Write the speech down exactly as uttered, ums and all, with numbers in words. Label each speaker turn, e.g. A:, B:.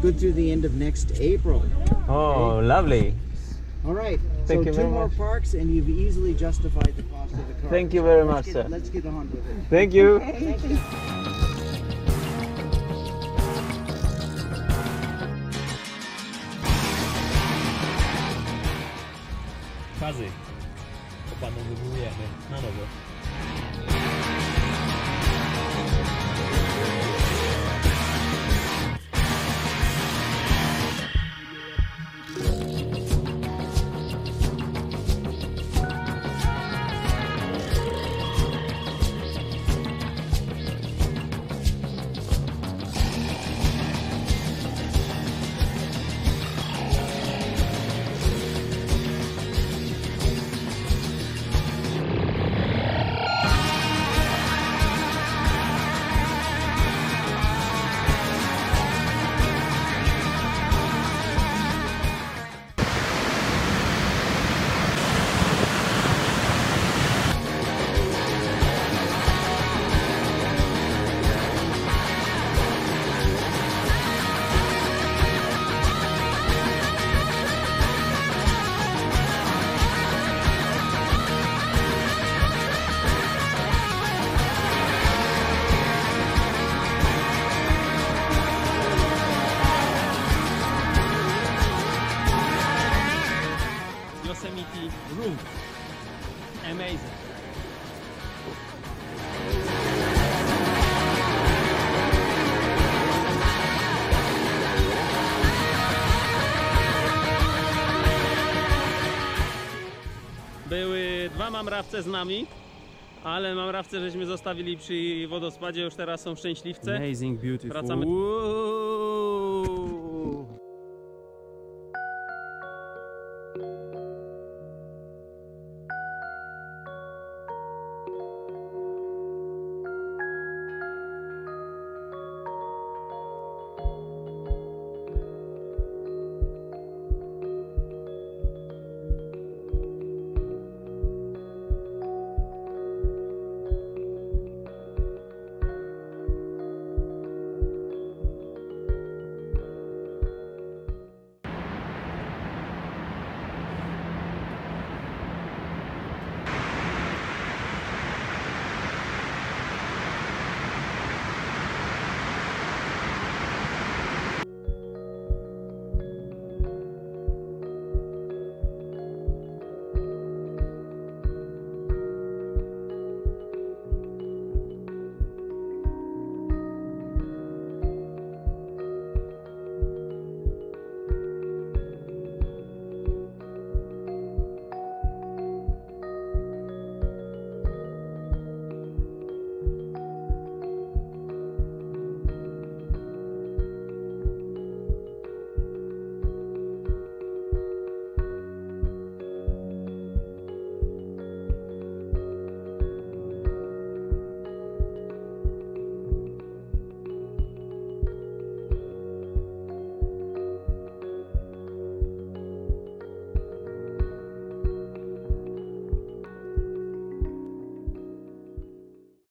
A: good through the end of next April.
B: Oh, okay. Lovely.
A: All right.
B: Thank
A: so
B: you
A: two
B: very
A: more
B: much.
A: parks, and you've easily justified the cost of the car.
B: Thank you very
A: let's
B: much,
A: get,
B: sir.
A: Let's get on with it.
B: Thank you.
A: Okay. Thank you.
C: Fazy. Opanowujemy na nowo. Yosemite room. Amazing. Były dwa mamrawce z nami, ale mamrawce żeśmy zostawili przy wodospadzie, już teraz są szczęśliwce.
B: Amazing, beautiful.
C: Wracamy.